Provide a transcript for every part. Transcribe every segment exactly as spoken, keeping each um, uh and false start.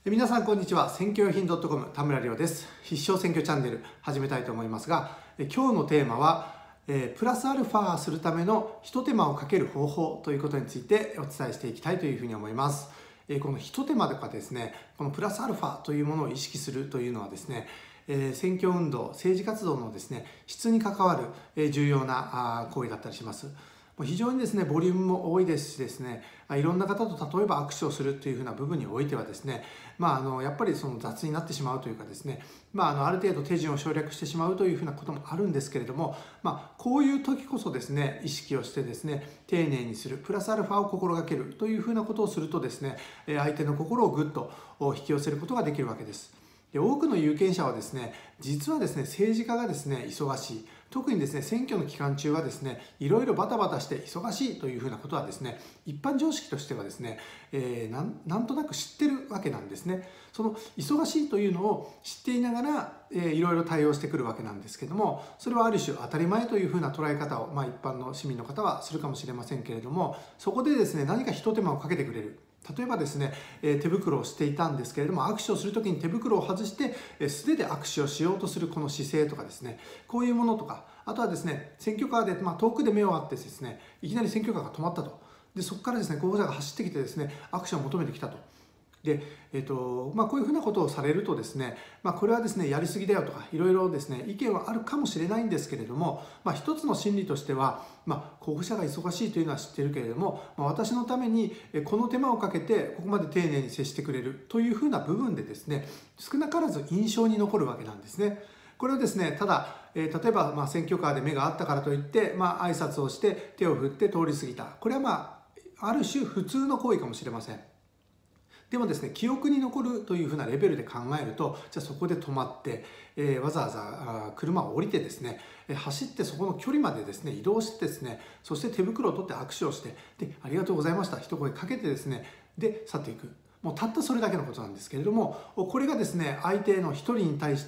皆さんこんにちは。選挙用品 .com 田村亮です。必勝選挙チャンネル始めたいと思いますが、今日のテーマはプラスアルファするための一手間をかける方法ということについてお伝えしていきたいというふうに思います。この一手間とかですね、このプラスアルファというものを意識するというのはですね、選挙運動、政治活動のですね、質に関わる重要な行為だったりします。非常にですね、ボリュームも多いですしですね、いろんな方と例えば握手をするというふうな部分においてはですね、まあ、あのやっぱりその雑になってしまうというかですね、まあ、あのある程度手順を省略してしまうというふうなこともあるんですけれども、まあ、こういう時こそですね、意識をしてですね、丁寧にする、プラスアルファを心がけるというふうなことをするとですね、相手の心をぐっと引き寄せることができるわけです。で、多くの有権者はですね、実はですね、政治家がですね、忙しい。特にですね、選挙の期間中はですね、いろいろバタバタして忙しいというふうなことはですね、一般常識としてはですね、えー、なん、なんとなく知ってるわけなんですね。その忙しいというのを知っていながら、えー、いろいろ対応してくるわけなんですけども、それはある種当たり前というふうな捉え方を、まあ、一般の市民の方はするかもしれませんけれども、そこでですね、何か一手間をかけてくれる。例えばですね、えー、手袋をしていたんですけれども、握手をするときに手袋を外して、えー、素手で握手をしようとするこの姿勢とかですね、こういうものとか、あとはですね、選挙カーで、まあ、遠くで目を合ってですね、いきなり選挙カーが止まったと。で、そこからですね、候補者が走ってきてですね、握手を求めてきたと。で、えーとまあ、こういうふうなことをされるとですね、まあ、これはですね、やりすぎだよとかいろいろですね、意見はあるかもしれないんですけれども、まあ、一つの心理としては、まあ、候補者が忙しいというのは知っているけれども、まあ、私のためにこの手間をかけてここまで丁寧に接してくれるというふうな部分でですね、少なからず印象に残るわけなんですね。これをですね、ただ、えー、例えばまあ選挙カーで目があったからといって、まあ、挨拶をして手を振って通り過ぎた。これはまあ、ある種普通の行為かもしれません。でもですね、記憶に残るというふうなレベルで考えると、じゃあそこで止まって、えー、わざわざ車を降りてですね、走ってそこの距離までですね、移動してですね、そして手袋を取って握手をして、で、ありがとうございました、一声かけてですね、で、去っていく。もうたったそれだけのことなんですけれども、これがですね、相手の一人に対して、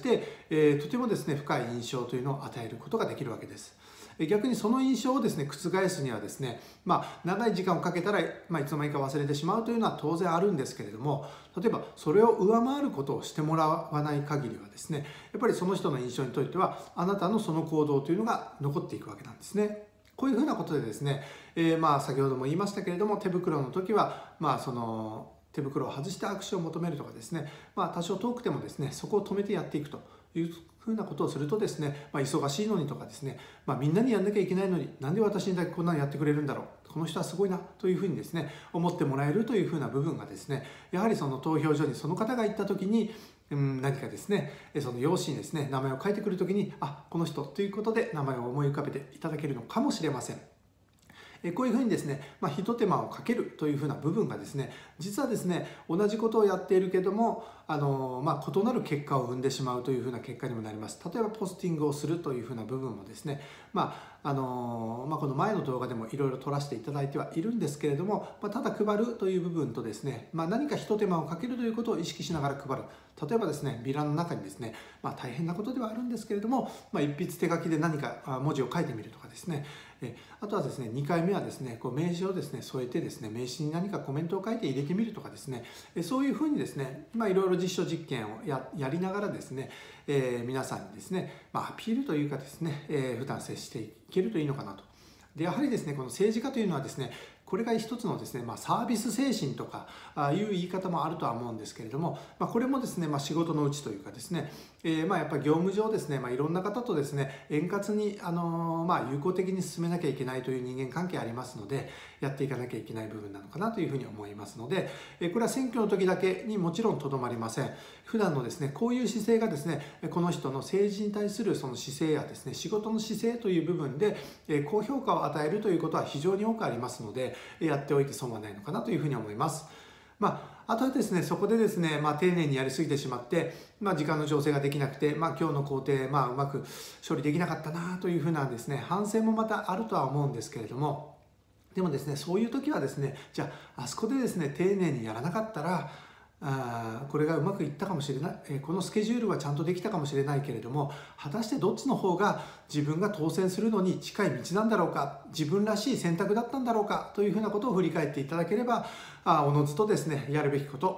えー、とてもですね、深い印象というのを与えることができるわけです。逆にその印象をですね、覆すにはですね、まあ、長い時間をかけたら、まあ、いつの間にか忘れてしまうというのは当然あるんですけれども、例えばそれを上回ることをしてもらわない限りはですね、やっぱりその人の印象にとっては、あなたのその行動というのが残っていくわけなんですね。こういうふうなことでですね、えー、まあ先ほども言いましたけれども、手袋の時は、まあその手袋を外して握手を求めるとかですね、まあ多少遠くてもですね、そこを止めてやっていくというふうなことをするとですね、まあ、忙しいのにとかですね、まあ、みんなにやんなきゃいけないのになんで私にだけこんなのやってくれるんだろう、この人はすごいなというふうにですね、思ってもらえるというふうな部分がですね、やはりその投票所にその方が行った時に、うん、何かですね、その用紙にですね、名前を書いてくる時に、あ、この人ということで名前を思い浮かべていただけるのかもしれません。こういうふうにですね、まあ、一手間をかけるというふうな部分がですね、実はですね、同じことをやっているけども、あのまあ、異なる結果を生んでしまうというふうな結果にもなります。例えばポスティングをするというふうな部分もですね、まああのまあ、この前の動画でもいろいろ撮らせていただいてはいるんですけれども、まあ、ただ配るという部分とですね、まあ、何か一手間をかけるということを意識しながら配る。例えばですね、ビラの中にですね、まあ、大変なことではあるんですけれども、まあ、一筆手書きで何か文字を書いてみるとかですね、あとはですね、にかいめはですね、こう名刺をですね、添えてですね、名刺に何かコメントを書いて入れてみるとかですね、そういうふうにですね、まあ、いろいろ実証実験を や, やりながらですね、えー、皆さんにですね、まあ、アピールというかですね、えー、普段接していけるといいのかなと。で、やはりですね、この政治家というのはですね、これが一つのですね、まあ、サービス精神とかあいう言い方もあるとは思うんですけれども、まあ、これもですね、まあ、仕事のうちというかですね、えー、まあやっぱり業務上ですね、まあ、いろんな方とですね、円滑に、あのー、まあ有効的に進めなきゃいけないという人間関係ありますので、やっていかなきゃいけない部分なのかなというふうに思いますので、えー、これは選挙の時だけにもちろんとどまりません。普段のですね、こういう姿勢がですね、この人の政治に対するその姿勢やですね、仕事の姿勢という部分で、えー、高評価を与えるということは非常に多くありますので、やっておいて損はないのかなというふうに思います。まあ、あとはですね、そこでですね、まあ、丁寧にやりすぎてしまって、まあ、時間の調整ができなくて、まあ、今日の工程、まあ、うまく処理できなかったなというふうなですね、反省もまたあるとは思うんですけれども、でもですね、そういう時はですね、じゃあ、あそこでですね、丁寧にやらなかったら、あこれがうまくいったかもしれない、えこのスケジュールはちゃんとできたかもしれないけれども、果たしてどっちの方が自分が当選するのに近い道なんだろうか、自分らしい選択だったんだろうかというふうなことを振り返っていただければ、あおのずとですね、やるべきこと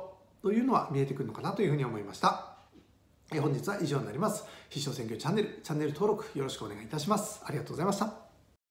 というのは見えてくるのかなというふうに思いました。本日は以上になります。必勝選挙チャンネル、チャンネル登録よろしくお願いいたします。ありがとうございました。